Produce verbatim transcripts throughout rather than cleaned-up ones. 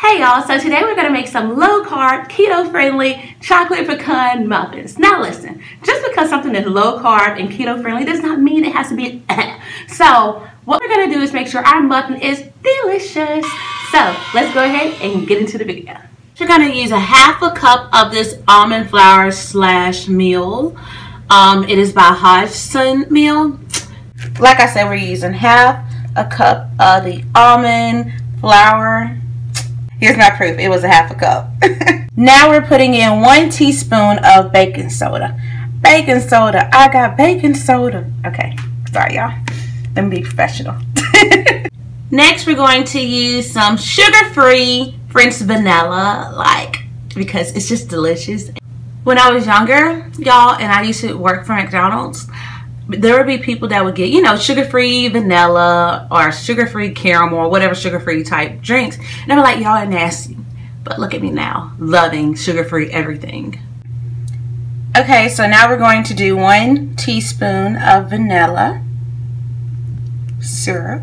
Hey y'all, so today we're going to make some low-carb, keto-friendly chocolate pecan muffins. Now listen, just because something is low-carb and keto-friendly does not mean it has to be So what we're going to do is make sure our muffin is delicious. So let's go ahead and get into the video. We're going to use a half a cup of this almond flour slash meal. Um, it is by Hodgson meal. Like I said, we're using half a cup of the almond flour. Here's my proof. It was a half a cup. Now we're putting in one teaspoon of baking soda. Baking soda. I got baking soda. Okay. Sorry, y'all. Let me be professional. Next, we're going to use some sugar-free French vanilla, like, because it's just delicious. When I was younger, y'all, and I used to work for McDonald's, there would be people that would get, you know, sugar-free vanilla or sugar-free caramel or whatever sugar-free type drinks. And I'm like, y'all are nasty. But look at me now, loving sugar-free everything. Okay, so now we're going to do one teaspoon of vanilla syrup.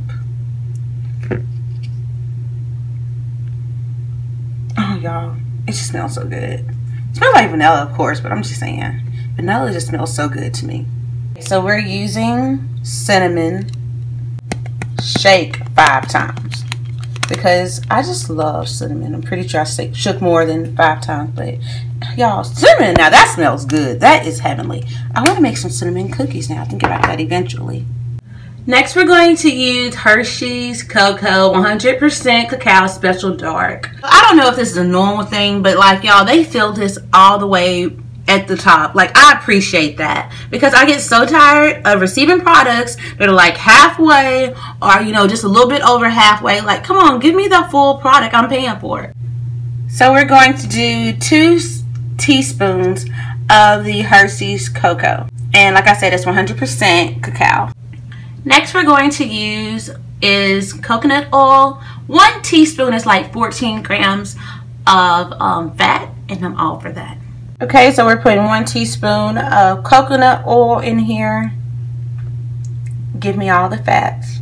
Oh, y'all, it just smells so good. It smells like vanilla, of course, but I'm just saying. Vanilla just smells so good to me. So we're using cinnamon. Shake five times because I just love cinnamon. I'm pretty sure I shook more than five times, but y'all, cinnamon, now that smells good. That is heavenly. I want to make some cinnamon cookies now. I think about that eventually. Next, we're going to use Hershey's Cocoa one hundred percent Cacao Special Dark. I don't know if this is a normal thing, but like y'all, they filled this all the way at the top. Like, I appreciate that because I get so tired of receiving products that are like halfway or, you know, just a little bit over halfway. Like, come on, give me the full product. I'm paying for it. So we're going to do two teaspoons of the Hershey's Cocoa. And like I said, it's one hundred percent cacao. Next we're going to use is coconut oil. One teaspoon is like fourteen grams of um, fat, and I'm all for that. Okay, so we're putting one teaspoon of coconut oil in here. Give me all the fats.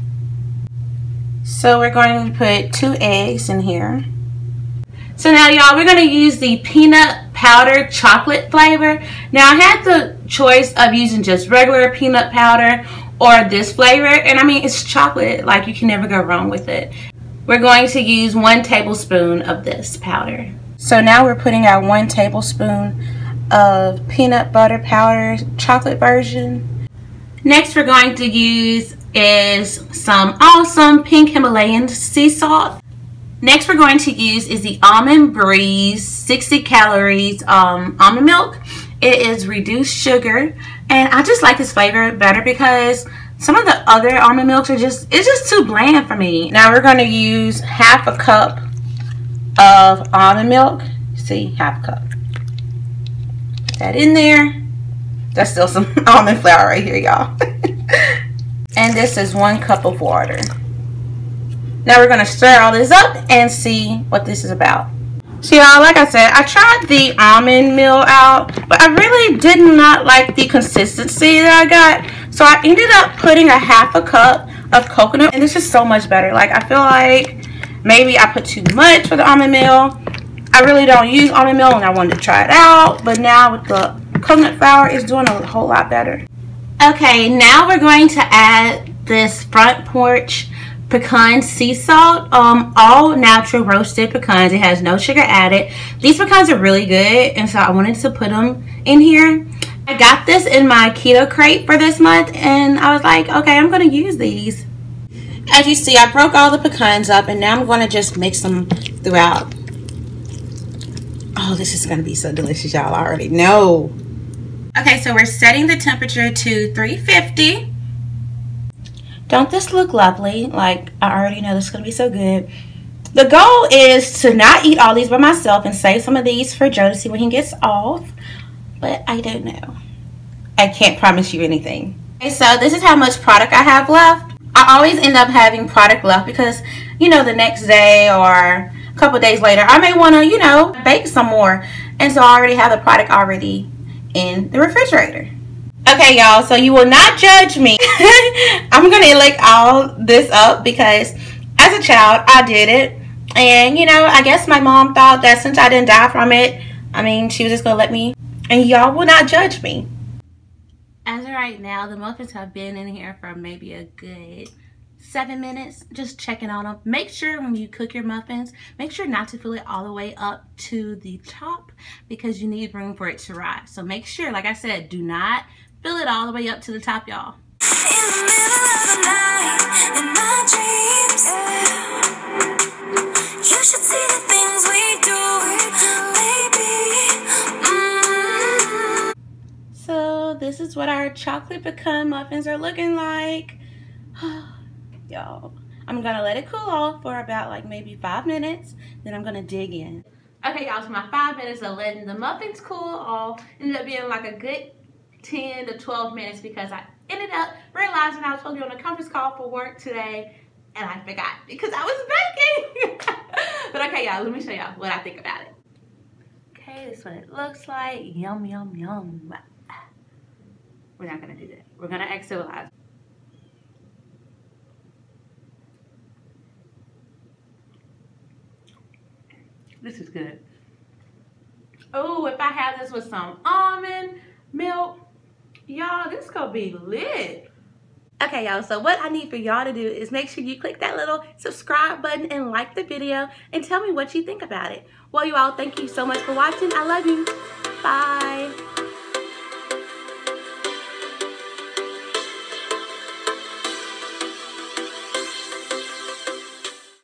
So we're going to put two eggs in here. So now, y'all, we're going to use the peanut powder chocolate flavor. Now, I had the choice of using just regular peanut powder or this flavor. And I mean, it's chocolate. Like, you can never go wrong with it. We're going to use one tablespoon of this powder. So now we're putting our one tablespoon of peanut butter powder chocolate version. Next we're going to use is some awesome pink Himalayan sea salt. Next we're going to use is the Almond Breeze sixty calories um, almond milk. It is reduced sugar, and I just like this flavor better because some of the other almond milks are just, it's just too bland for me. Now we're going to use half a cup of almond milk. See, half a cup. Put that in there. That's still some almond flour right here, y'all. And this is one cup of water. Now we're going to stir all this up and see what this is about. So y'all, like I said, I tried the almond meal out, but I really did not like the consistency that I got. So I ended up putting a half a cup of coconut, and this is so much better. Like, I feel like maybe I put too much for the almond meal. I really don't use almond meal, and I wanted to try it out. But now with the coconut flour, it's doing a whole lot better. Okay, now we're going to add this Front Porch pecan sea salt. Um, all natural roasted pecans. It has no sugar added. These pecans are really good, and so I wanted to put them in here. I got this in my keto crate for this month, and I was like, okay, I'm going to use these. As you see, I broke all the pecans up, and now I'm going to just mix them throughout. Oh, this is going to be so delicious, y'all. I already know. Okay, so we're setting the temperature to three fifty. Don't this look lovely? Like, I already know this is going to be so good. The goal is to not eat all these by myself and save some of these for Joe to see when he gets off. But I don't know. I can't promise you anything. Okay, so this is how much product I have left. I always end up having product left because, you know, the next day or a couple days later, I may want to, you know, bake some more. And so I already have the product already in the refrigerator. Okay, y'all, so you will not judge me. I'm going to lick all this up because as a child, I did it. And, you know, I guess my mom thought that since I didn't die from it, I mean, she was just going to let me, and y'all will not judge me. As of right now, the muffins have been in here for maybe a good seven minutes, just checking on them. Make sure when you cook your muffins, make sure not to fill it all the way up to the top because you need room for it to rise. So make sure, like I said, do not fill it all the way up to the top, y'all. In the middle of the night, in my dreams, yeah. You should see the things we do, baby. Mm. So this is what our chocolate pecan muffins are looking like. Y'all, I'm gonna let it cool off for about like maybe five minutes, then I'm gonna dig in. Okay, y'all, so my five minutes of letting the muffins cool off ended up being like a good ten to twelve minutes because I ended up realizing I was supposed to be on a conference call for work today and I forgot because I was baking. But okay, y'all, let me show y'all what I think about it. Okay, this is what it looks like. Yum, yum, yum. We're not gonna do that. We're gonna act civilized. This is good. Oh, if I have this with some almond milk, y'all, this gonna be lit. Okay, y'all, so what I need for y'all to do is make sure you click that little subscribe button and like the video and tell me what you think about it. Well, you all, thank you so much for watching. I love you. Bye.